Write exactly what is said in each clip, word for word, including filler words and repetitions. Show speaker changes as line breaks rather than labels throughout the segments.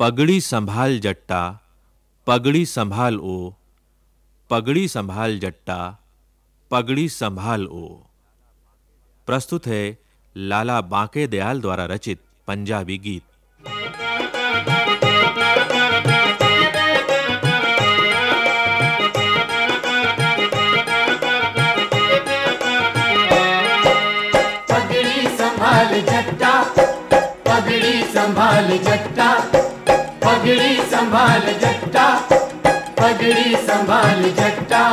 पगड़ी संभाल जट्टा, पगड़ी संभाल ओ, पगड़ी संभाल जट्टा, पगड़ी संभाल ओ। प्रस्तुत है लाला बांके दयाल द्वारा रचित पंजाबी गीत।
पगड़ी संभाल जट्टा, पगड़ी संभाल जट्टा, पगड़ी संभाल जट्टा, पगड़ी संभाल जट्टा,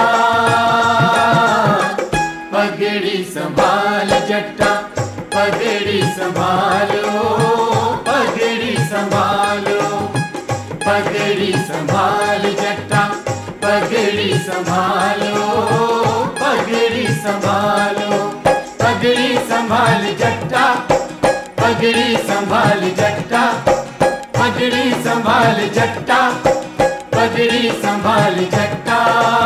पगड़ी संभाल जट्टा, पगड़ी संभालो, पगड़ी संभालो, पगड़ी संभाल जट्टा, पगड़ी संभालो, पगड़ी संभालो, पगड़ी संभाल जट्टा, पगड़ी संभाल जट्टा, पगड़ी संभाल जट्टा, पगड़ी संभाल जट्टा,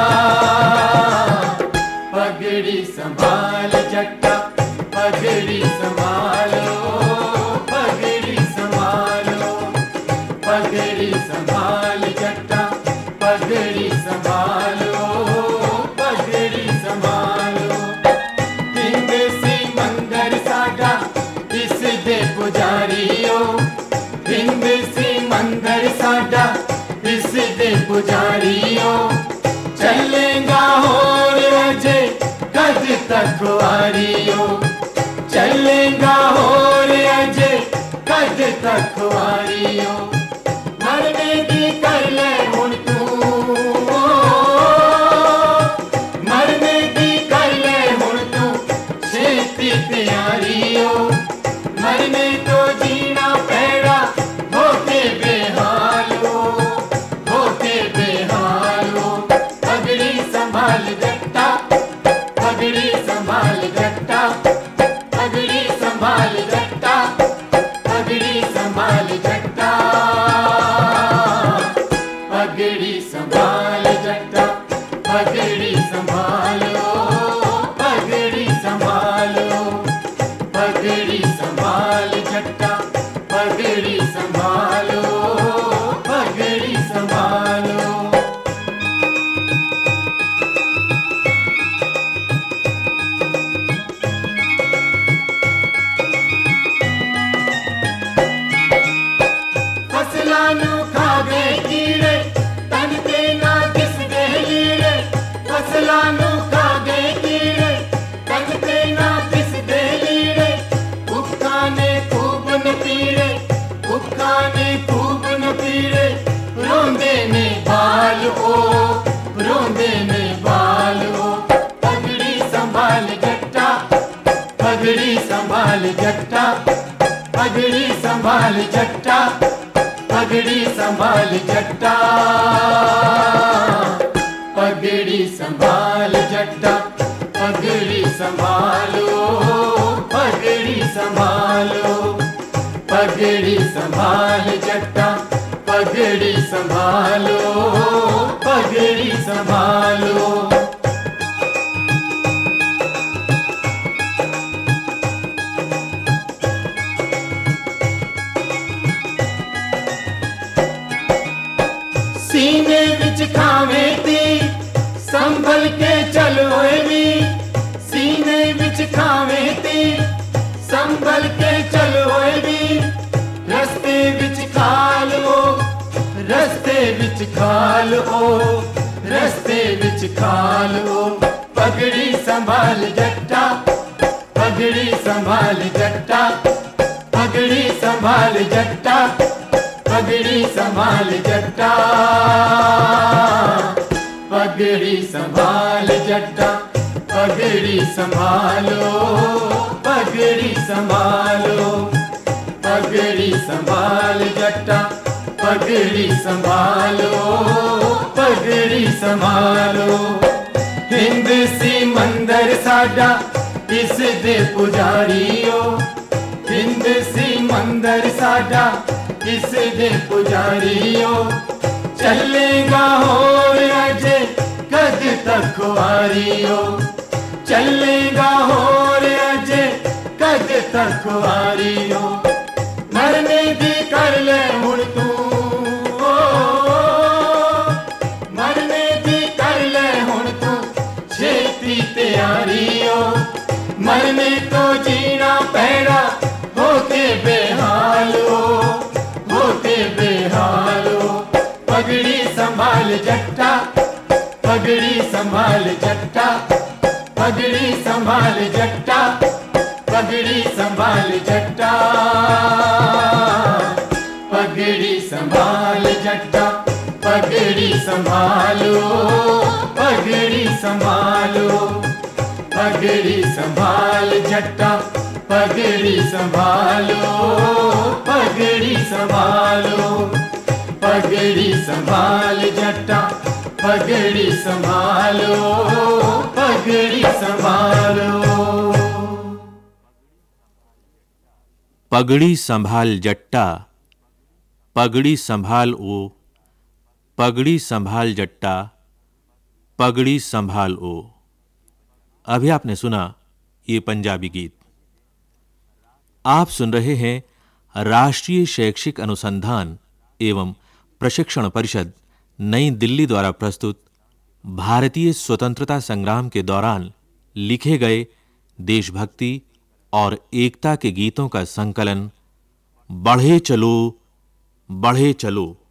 पगड़ी संभाल जट्टा, पगड़ी संभालो, पगड़ी संभालो, पगड़ी संभाल जट्टा, पगड़ी संभालो, पगड़ी संभालो। हिंद सी मंदिर साडा इस दे पुजारियो, हिंद सी मंदिर साडा इस दे पुजारियो, चलेगा होर अजे कद तक वारियो, चलेगा होर अजे कद तक वारियो, मरने दी कर ले हुण तू, मरने दी कर ले हुण तू छेती तैयारियो, मरने तो जीना पैड़ा होके बेहालो, होके बेहालो। पगड़ी संभाल जट्टा, पगड़ी संभाल जट्टा, पगड़ी संभाल जट्टा, पगड़ी संभाल जट्टा, पगड़ी संभाल जट्टा, पगड़ी संभालो, पगड़ी संभालो, पगड़ी संभाल जट्टा, पगड़ी संभालो, पगड़ी संभालो। फसलां नूं खा गए कीड़े, तन ते ना दिसदे लीड़े, फसलां नूं खा गए कीड़े, तन ते ना दिसदे लीड़े, भुक्खां ने खूब न पीड़े, भुक्खां ने खूब न पीड़े, रोंदे ने बाल ओ, रोंदे ने बाल ओ। पगड़ी संभाल जट्टा, पगड़ी संभाल जट्टा, पगड़ी संभाल जट्टा, पगड़ी संभाल जट्टा, पगड़ी संभाल जट्टा, पगड़ी संभालो, पगड़ी संभालो, पगड़ी संभाल जट्टा, पगड़ी संभालो, पगड़ी संभालो। सीने विच खावे ती संभल के चलो भी, सीने विच खावे ती संभल के चलो भी, रस्ते विच खाल ओ, रस्ते विच खाल ओ, रस्ते विच खाल ओ। पगड़ी संभाल जट्टा, पगड़ी संभाल जट्टा, पगड़ी संभाल जट्टा, पगड़ी संभाल जट्टा, पगड़ी संभाल जट्टा, पगड़ी संभालो, पगड़ी संभालो, पगड़ी संभाल जट्टा, पगड़ी संभालो, पगड़ी संभालो। हिंद सी मंदिर साडा इस दे पुजारियो, हिंद सी मंदिर साडा इस दे पुजारियो, चलेगा होर अजे कद तक वारियो, चलेगा होर अजे कद तक वारियो, मरने दी कर ले हुण तू, हमें तो जीना पैड़ा होके बेहाल हो, होके बेहाल हो। पगड़ी संभाल जट्टा, पगड़ी संभाल जट्टा, पगड़ी संभाल जट्टा, पगड़ी संभाल जट्टा, पगड़ी संभाल जट्टा, पगड़ी संभालो, पगड़ी संभालो, पगड़ी संभाल जट्टा, पगड़ी संभालो, पगड़ी संभालो, पगड़ी संभाल जट्टा, पगड़ी संभालो, पगड़ी संभालो।
पगड़ी संभाल जट्टा, पगड़ी संभाल ओ, पगड़ी संभाल जट्टा, पगड़ी संभाल ओ। अभी आपने सुना ये पंजाबी गीत। आप सुन रहे हैं राष्ट्रीय शैक्षिक अनुसंधान एवं प्रशिक्षण परिषद नई दिल्ली द्वारा प्रस्तुत भारतीय स्वतंत्रता संग्राम के दौरान लिखे गए देशभक्ति और एकता के गीतों का संकलन बढ़े चलो, बढ़े चलो।